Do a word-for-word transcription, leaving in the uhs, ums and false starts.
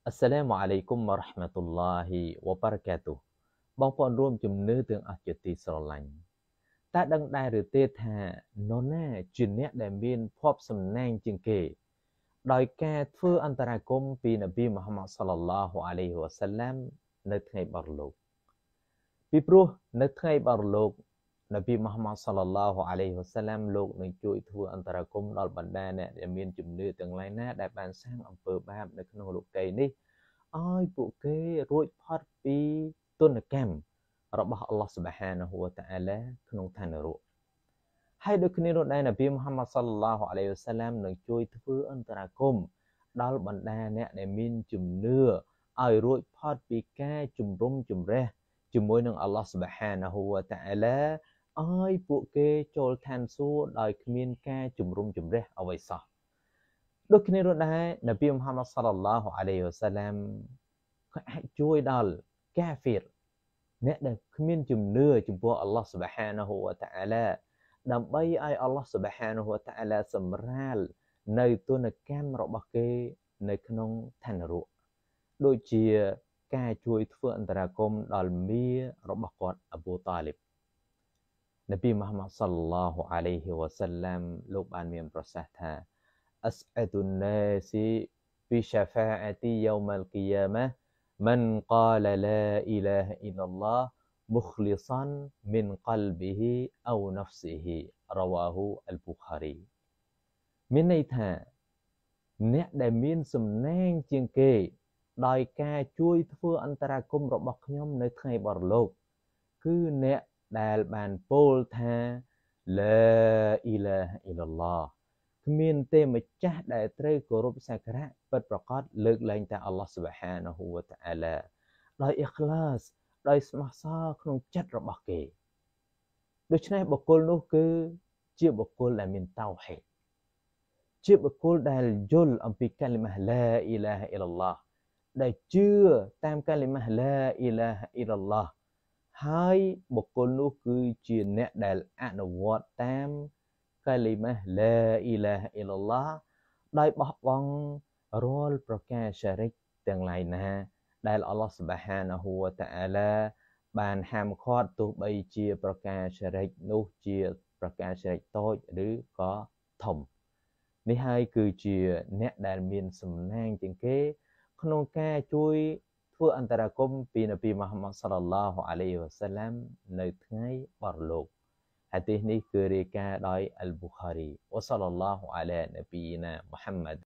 Assalamu alaikum wa rahmatullahi wa barakatuh បងប្អូនរួមជំនឿទាំងអស់ជាទីស្រឡាញ់តើដឹងដែរឬទេថានរណាជាអ្នកដែលមានភ័ព្វសំណាងជាងគេដោយការធ្វើអន្តរាគមន៍ពីនប៊ីមូហាម៉ាត់សល្លឡោះអាឡៃហ៊ីវ៉ាសាឡាំនៅថ្ងៃបរលោកពីព្រោះនៅថ្ងៃបរលោកនប៊ីមូហាម៉ាត់សល្លឡោះអាឡៃហ៊ីវ៉ាសាឡាំលោកនឹងជួយធ្វើអន្តរាគមន៍ដល់បណ្ដាអ្នកដែលមានជំនឿទាំងឡាយណាដែលបានសាងអំពើបាបនៅក្នុងលោកីយ៍នេះឲ្យពួកគេរួចផុតពីទណ្ឌកម្មរបស់អល់ឡោះស៊ុបហានាហ៊ូវតាអាឡាក្នុងឋាននរកហើយដូចគ្នានោះដែរនប៊ីមូហាម៉ាត់សល្លឡោះអាឡៃហ៊ីវ៉ាសាឡាំនឹងជួយធ្វើអន្តរាគមន៍ដល់បណ្ដាអ្នកដែលមានជំនឿឲ្យរួចផុតពីការជំរុំជម្រះជាមួយនឹងអល់ឡោះស៊ុបហានាហ៊ូវតាអាឡាឲ្យពួកគេចូលឋានសួគ៌ដោយគ្មានការជំរុំជម្រះអ្វីសោះដូចគ្នានោះដែរនប៊ីមូហាម៉ាត់សល្លឡោះអាឡៃហ៊ីវ៉ាសាឡាំក៏អាចជួយដល់កាហ្វៀរអ្នកដែលគ្មានជំនឿចំពោះអល់ឡោះស៊ុបហានាហ៊ូវតាអាឡាដើម្បីឲ្យអល់ឡោះស៊ុបហានាហ៊ូវតាអាឡាសម្រាលនៅទណ្ឌកម្មរបស់គេនៅក្នុងឋាននរកដូចជាការជួយធ្វើអន្តរាគមន៍ដល់មីរបស់គាត់អប៊ូតាលីបនប៊ីមូហាម៉ាត់សល្លឡោះអាឡៃហ៊ីវ៉ាសាឡាំលោកបានមានប្រសាសន៍ថាأسعد الناس بشفاعتي يوم القيامة من قال لا إله إلا الله مخلصا من قلبه أو نفسه رواه البخاري មានន័យថាអ្នកដែលមានសំណាងជាងគេដោយការជួយធ្វើអន្តរាគមន៍របស់ខ្ញុំនៅថ្ងៃបរលោកគឺអ្នកដែលបានពោលថាឡាអ៊ីឡាហអ៊ីឡឡោះគ្មានទេម្ចាស់ដែលត្រូវគោរពសក្ការៈពិតប្រាកដលើកលែងតែអល់ឡោះស៊ុបហានាហ៊ូវតាអាឡាដោយអ៊ីខ្លាសដោយស្មោះសរក្នុងចិត្តរបស់គេដូច្នេះបុគ្គលនោះគឺជាបុគ្គលដែលមានតៅហីដជាបុគ្គលដែលយល់អំពីកាលីម៉ាស់ឡាអ៊ីឡាហអ៊ីឡឡោះដែលជឿតាមកាលីម៉ាស់ឡាអ៊ីឡាហអ៊ីឡឡោះហើយបុគ្គលនោះគឺជាអ្នកដែលអនុវត្តតាមកាលីម៉ាស់ឡាអ៊ីឡាហអ៊ីឡឡោះដោយបោះបង់រាល់ប្រការសារិកទាំងឡាយណាដែលអល់ឡោះស៊ុបហានាហ៊ូវតាអាឡាបានហាមឃាត់ទោះបីជាប្រការសារិកនោះជាប្រការសារិកតូចឬក៏ធំនេះហើយគឺជាអ្នកដែលមានសំណាងជាងគេក្នុងការជួយធ្វើអន្តរាគមន៍ពីនប៊ីមូហាម៉ាត់សល្លឡោះអាឡៃហ៊ីវ៉ាសាឡាំនៅថ្ងៃបរលោកហាឌីសនេះគឺរាយការណ៍ដោយអលប៊ូខារីវ៉ាសល្លឡោះអាឡានប៊ីណាមុហમ્مد